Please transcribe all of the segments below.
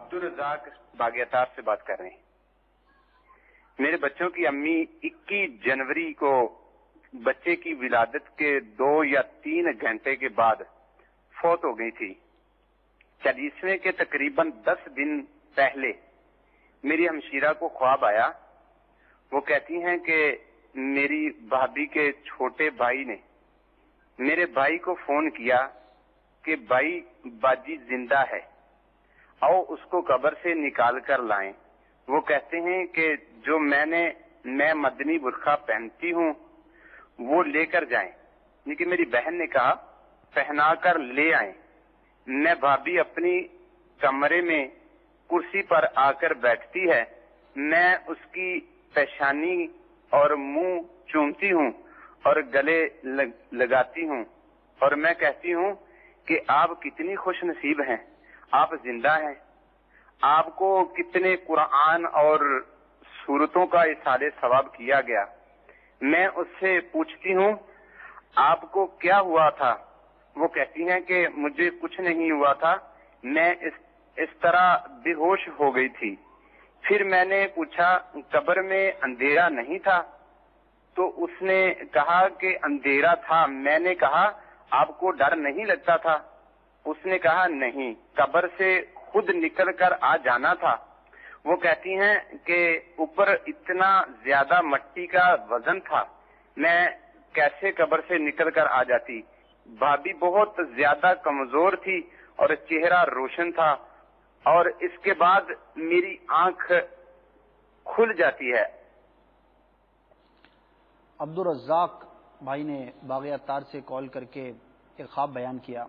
عبدالرزاق باغیاتار سے بات کر رہے ہیں۔ میرے بچوں کی امی 21 جنوری کو بچے کی ولادت کے 2 یا 3 گھنٹے کے بعد فوت ہو گئی تھی۔ 40ویں کے تقریباً 10 دن پہلے میری ہمشیرہ کو خواب آیا۔ وہ کہتی ہیں کہ میری بھابھی کے چھوٹے بھائی نے میرے بھائی کو فون کیا کہ بھائی باجی زندہ ہے، آؤ اس کو قبر سے نکال کر لائیں۔ وہ کہتے ہیں کہ جو میں مدنی برقع پہنتی ہوں وہ لے کر جائیں، لیکن میری بہن نے کہا پہنا کر لے آئیں۔ میں بھابھی اپنی کمرے میں کرسی پر آ کر بیٹھتی ہے، میں اس کی پیشانی اور منہ چومتی ہوں اور گلے لگاتی ہوں اور میں کہتی ہوں کہ آپ کتنی خوش نصیب ہیں، آپ زندہ ہیں۔ آپ کو کتنے قرآن اور سورتوں کا اصالہ ثواب کیا گیا۔ میں اس سے پوچھتی ہوں آپ کو کیا ہوا تھا؟ وہ کہتی ہیں کہ مجھے کچھ نہیں ہوا تھا، میں اس طرح بے ہوش ہو گئی تھی۔ پھر میں نے پوچھا قبر میں اندھیرا نہیں تھا؟ تو اس نے کہا کہ اندھیرا تھا۔ میں نے کہا آپ کو ڈر نہیں لگتا تھا؟ اس نے کہا نہیں، قبر سے خود نکل کر آ جانا تھا۔ وہ کہتی ہیں کہ اوپر اتنا زیادہ مٹی کا وزن تھا، میں کیسے قبر سے نکل کر آ جاتی؟ بھابھی بہت زیادہ کمزور تھی اور چہرہ روشن تھا، اور اس کے بعد میری آنکھ کھل جاتی ہے۔ عبدالرزاق بھائی نے باغیاتار سے کال کر کے ایک خواب بیان کیا۔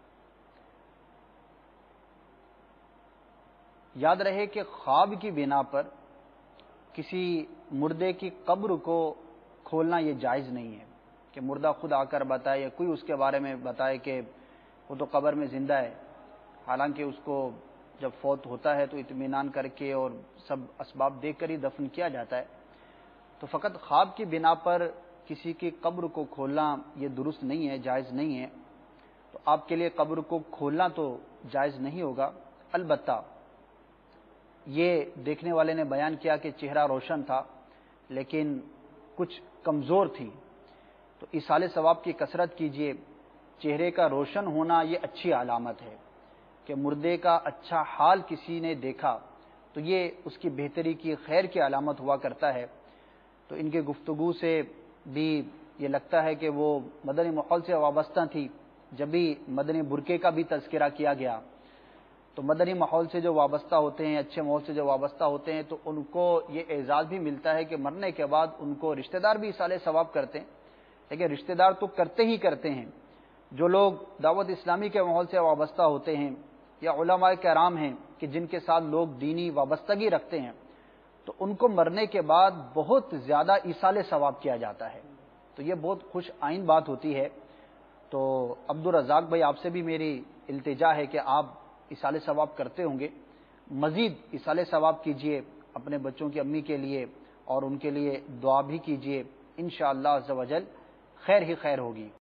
یاد رہے کہ خواب کی بنا پر کسی مردے کی قبر کو کھولنا یہ جائز نہیں ہے کہ مردہ خود آ کر بتائے یا کوئی اس کے بارے میں بتائے کہ وہ تو قبر میں زندہ ہے، حالانکہ اس کو جب فوت ہوتا ہے تو اطمینان کر کے اور سب اسباب دیکھ کر ہی دفن کیا جاتا ہے۔ تو فقط خواب کی بنا پر کسی کی قبر کو کھولنا یہ درست نہیں ہے، جائز نہیں ہے۔ تو آپ کے لیے قبر کو کھولنا تو جائز نہیں ہوگا۔ البتہ یہ دیکھنے والے نے بیان کیا کہ چہرہ روشن تھا لیکن کچھ کمزور تھی، تو ایصال ثواب کی کثرت کیجیے۔ چہرے کا روشن ہونا یہ اچھی علامت ہے کہ مردے کا اچھا حال کسی نے دیکھا تو یہ اس کی بہتری کی خیر کی علامت ہوا کرتا ہے۔ تو ان کے گفتگو سے بھی یہ لگتا ہے کہ وہ مدنی ماحول سے وابستہ تھی۔ جب بھی مدنی برقعے کا بھی تذکرہ کیا گیا تو مدنی ماحول سے جو وابستہ ہوتے ہیں، اچھے ماحول سے جو وابستہ ہوتے ہیں، تو ان کو یہ اعزاز بھی ملتا ہے کہ مرنے کے بعد ان کو رشتہ دار بھی ایصال ثواب کرتے ہیں۔ لیکن رشتہ دار تو کرتے ہی کرتے ہیں، جو لوگ دعوت اسلامی کے ماحول سے وابستہ ہوتے ہیں یا علماء کرام ہیں کہ جن کے ساتھ لوگ دینی وابستگی رکھتے ہیں، تو ان کو مرنے کے بعد بہت زیادہ ایصال ثواب کیا جاتا ہے۔ تو یہ بہت خوش آئند بات ہوتی ہے۔ تو عبدالرزاق بھائی، آپ سے بھی میری التجا ہے کہ آپ ایصال ثواب کرتے ہوں گے، مزید ایصال ثواب کیجئے اپنے بچوں کی امی کے لیے اور ان کے لیے دعا بھی کیجئے، انشاءاللہ عز و جل خیر ہی خیر ہوگی۔